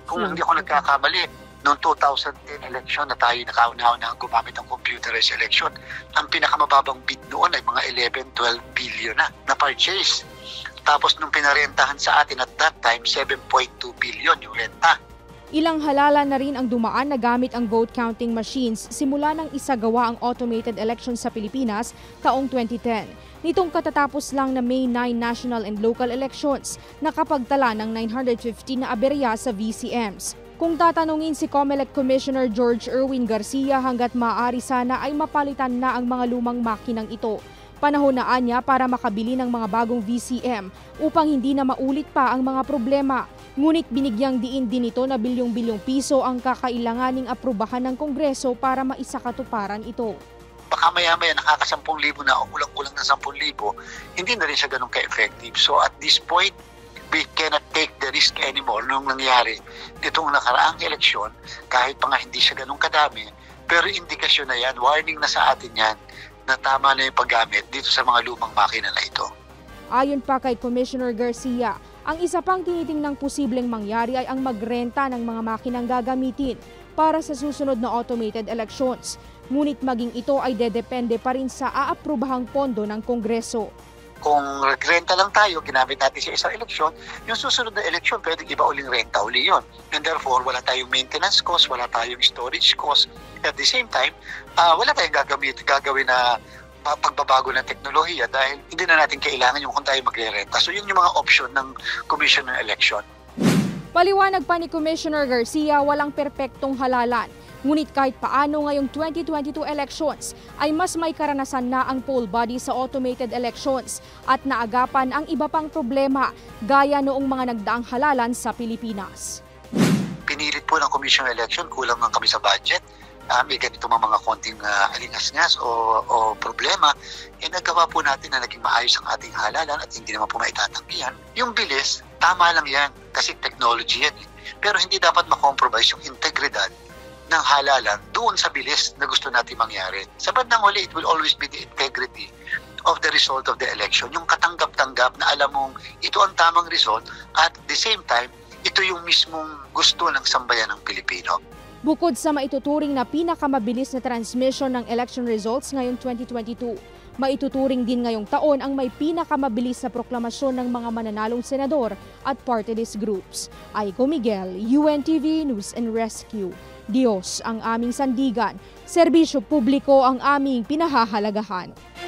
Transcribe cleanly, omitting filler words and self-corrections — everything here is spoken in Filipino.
Kung hindi ako nagkakamali, noong 2010 election na tayo nakauna-una gumamit ng computerized election, ang pinakamababang bid noon ay mga 11-12 billion na purchase. Tapos nung pinarentahan sa atin at that time, 7.2 billion yung renta. Ilang halalan na rin ang dumaan na gamit ang vote counting machines simula nang isagawa ang automated election sa Pilipinas taong 2010. Nitong katatapos lang na May 9 national and local elections, nakapagtala ng 950 na aberya sa VCMs. Kung tatanungin si COMELEC Commissioner George Erwin Garcia, hanggat maaari sana ay mapalitan na ang mga lumang makinang ito. Panahon na anya para makabili ng mga bagong VCM upang hindi na maulit pa ang mga problema. Ngunit binigyang diin din ito na bilyong-bilyong piso ang kakailanganing aprubahan ng Kongreso para maisakatuparan ito. Baka maya-maya nakaka-10,000 na o kulang-kulang na 10,000, hindi na rin siya ganun ka-effective. So at this point, we cannot take the risk anymore nung nangyari nitong nakaraang eleksyon, kahit pa nga hindi siya ganun kadami, pero indikasyon na yan, warning na sa atin yan, na tama na yung paggamit dito sa mga lumang makina na ito. Ayon pa kay Commissioner Garcia, ang isa pang tinitingnang posibleng mangyari ay ang magrenta ng mga makinang gagamitin para sa susunod na automated elections. Ngunit maging ito ay dedepende pa rin sa aaprubahang pondo ng Kongreso. Kung renta lang tayo, ginamit natin sa isang eleksyon, yung susunod na eleksyon, pwedeng iba uling renta uli yun. And therefore, wala tayong maintenance cost, wala tayong storage cost. At the same time, wala tayong gagawin na pagbabago ng teknolohiya dahil hindi na natin kailangan yung kung tayo magre-renta. So yun yung mga option ng Commission ng Election. Paliwanag pa ni Commissioner Garcia, walang perpektong halalan. Ngunit kahit paano ngayong 2022 elections ay mas may karanasan na ang poll body sa automated elections at naagapan ang iba pang problema gaya noong mga nagdaang halalan sa Pilipinas. Pinilit po ng Commission ng Election, kulang lang kami sa budget. May ganito mga konting alingas-ngas o problema, nagawa po natin na naging maayos ang ating halalan at hindi naman po maitatanggihan. Yung bilis, tama lang yan kasi technology yan. Pero hindi dapat makompromise yung integridad ng halalan doon sa bilis na gusto natin mangyari. Sa bandang huli, it will always be the integrity of the result of the election. Yung katanggap-tanggap na alam mong ito ang tamang result at at the same time, ito yung mismong gusto ng sambayan ng Pilipino. Bukod sa maituturing na pinakamabilis na transmission ng election results ngayong 2022, maituturing din ngayong taon ang may pinakamabilis na proklamasyon ng mga mananalong senador at party list groups. Aiko Miguel, UNTV News and Rescue. Diyos ang aming sandigan, serbisyo publiko ang aming pinahahalagahan.